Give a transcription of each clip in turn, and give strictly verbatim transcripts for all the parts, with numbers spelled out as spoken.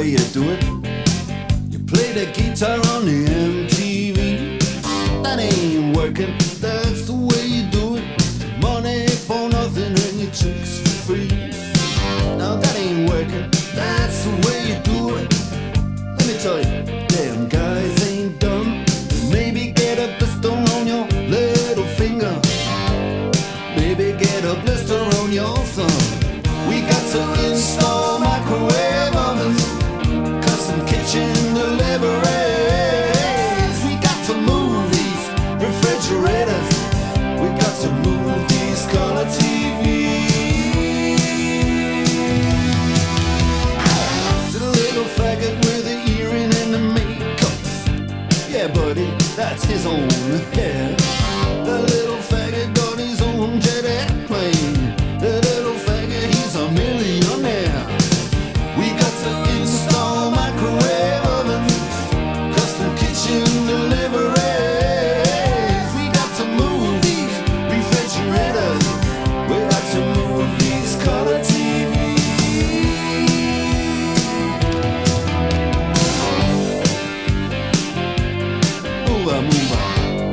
way you do it. You play the guitar on the M T V. That ain't working, that's the way you do it. Money for nothing and your chicks for free. Now that ain't working, that's the way you do it. Let me tell you, damn guys ain't dumb. Maybe get a blister on your little finger. Maybe get a blister on your thumb. We got to install microwave ovens, custom kitchen deliveries. We got to move these refrigerators. We got to move these color T Vs. To the little faggot with the earring and the makeup. Yeah, buddy, that's his own hair. The little faggot got his own jet airplane. The little faggot, he's a millionaire. We got to install microwave ovens, custom kitchen deliveries. We got to move these refrigerators. We got to move these color T Vs. Move on, move on.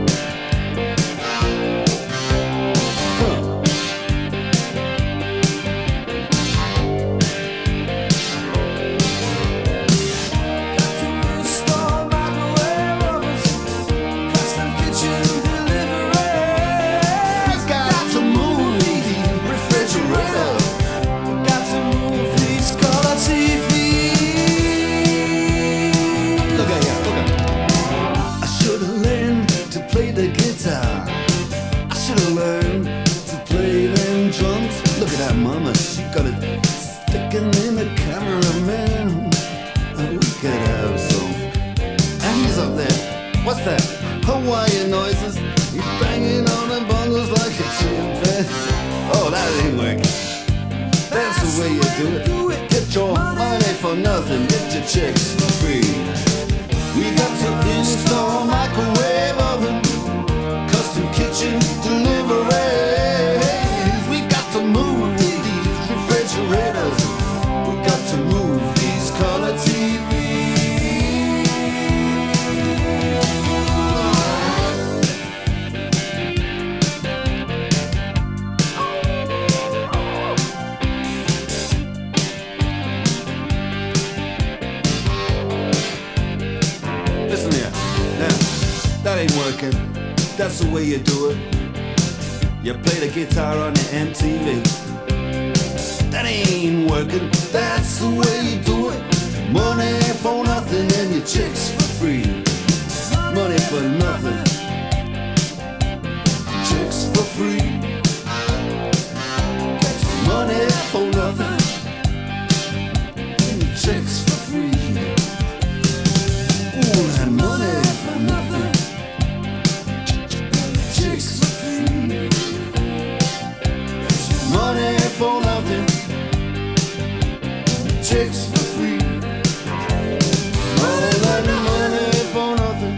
Mama, she got it sticking in the cameraman. Oh, we could have some. And he's up there. What's that? Hawaiian noises. He's banging on the bongos like a chimpanzee. Oh, that ain't working. That's the way you do it. Get your money for nothing. Get your chicks for free. We got to install microwave oven, custom kitchen delivery. We got to move refrigerators. We got to move these color T Vs. Listen here, now, that ain't working. That's the way you do it. You play the guitar on the M T V. That ain't working, that's the way you do it. Money for nothing and your chicks for free. Money for nothing, chicks for free. Money for nothing, and your chicks for free. Ooh, that money for nothing, chicks for free. Money for nothing, chicks for free. All that money for nothing,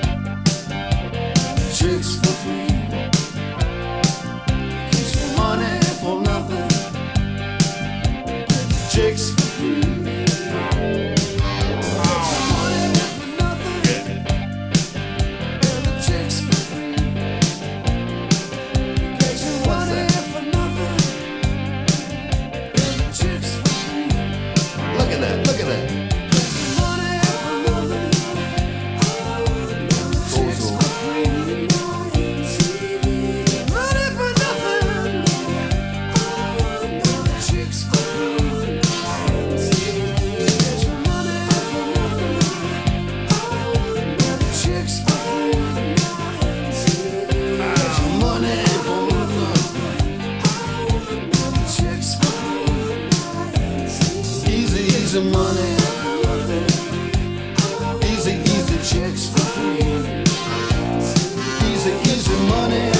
chicks for free. Money for nothing, chicks for free. Look at that. Easy money, easy, easy chicks for free. Easy, easy money.